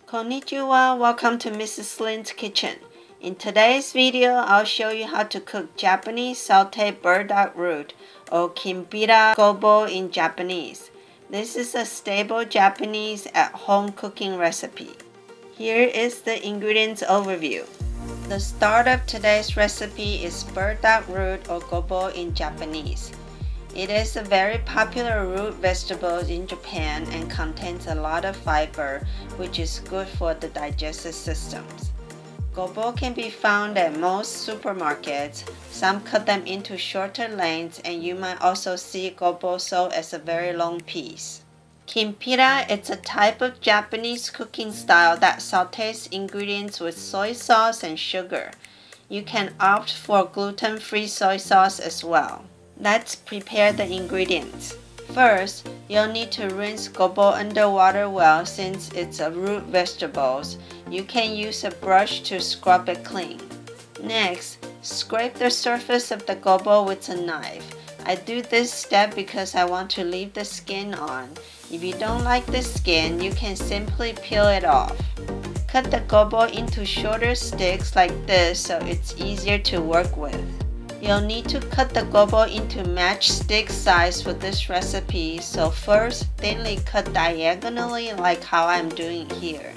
Konnichiwa, welcome to Mrs.Lin's kitchen. In today's video, I'll show you how to cook Japanese sauté burdock root or Kinpira Gobo in Japanese. This is a stable Japanese at-home cooking recipe. Here is the ingredients overview. The start of today's recipe is burdock root or gobo in Japanese. It is a very popular root vegetable in Japan and contains a lot of fiber, which is good for the digestive systems. Gobo can be found at most supermarkets. Some cut them into shorter lengths, and you might also see gobo sold as a very long piece. Kinpira is a type of Japanese cooking style that sautés ingredients with soy sauce and sugar. You can opt for gluten-free soy sauce as well. Let's prepare the ingredients. First, you'll need to rinse gobo underwater well since it's a root vegetable. You can use a brush to scrub it clean. Next, scrape the surface of the gobo with a knife. I do this step because I want to leave the skin on. If you don't like the skin, you can simply peel it off. Cut the gobo into shorter sticks like this so it's easier to work with. You'll need to cut the gobo into matchstick size for this recipe, so first thinly cut diagonally like how I'm doing here.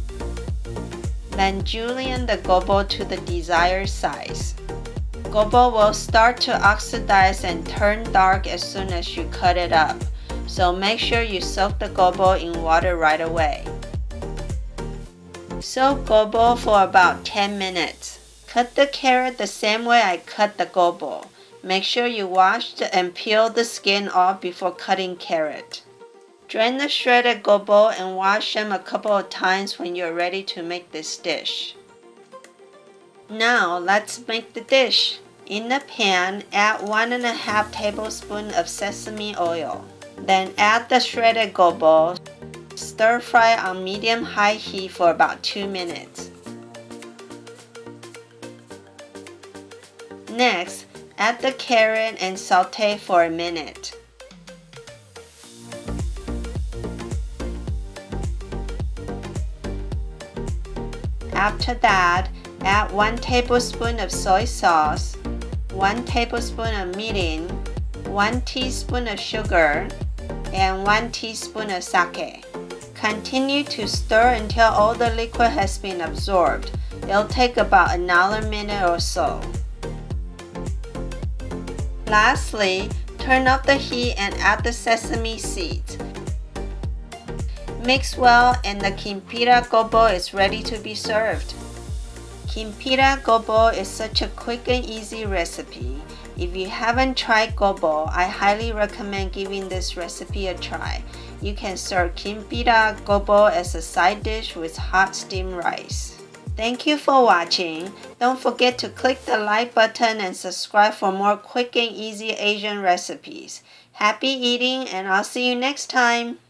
Then julienne the gobo to the desired size. Gobo will start to oxidize and turn dark as soon as you cut it up, so make sure you soak the gobo in water right away. Soak gobo for about 10 minutes. Cut the carrot the same way I cut the gobo. Make sure you wash and peel the skin off before cutting carrot. Drain the shredded gobo and wash them a couple of times when you're ready to make this dish. Now let's make the dish. In the pan, add 1.5 tablespoons of sesame oil. Then add the shredded gobo. Stir fry on medium-high heat for about 2 minutes. Next, add the carrot and sauté for a minute. After that, add 1 tablespoon of soy sauce, 1 tablespoon of mirin, 1 teaspoon of sugar, and 1 teaspoon of sake. Continue to stir until all the liquid has been absorbed. It'll take about another minute or so. Lastly, turn up the heat and add the sesame seeds. Mix well and the Kinpira Gobo is ready to be served. Kinpira Gobo is such a quick and easy recipe. If you haven't tried gobo, I highly recommend giving this recipe a try. You can serve Kinpira Gobo as a side dish with hot steamed rice. Thank you for watching. Don't forget to click the like button and subscribe for more quick and easy Asian recipes. Happy eating, and I'll see you next time.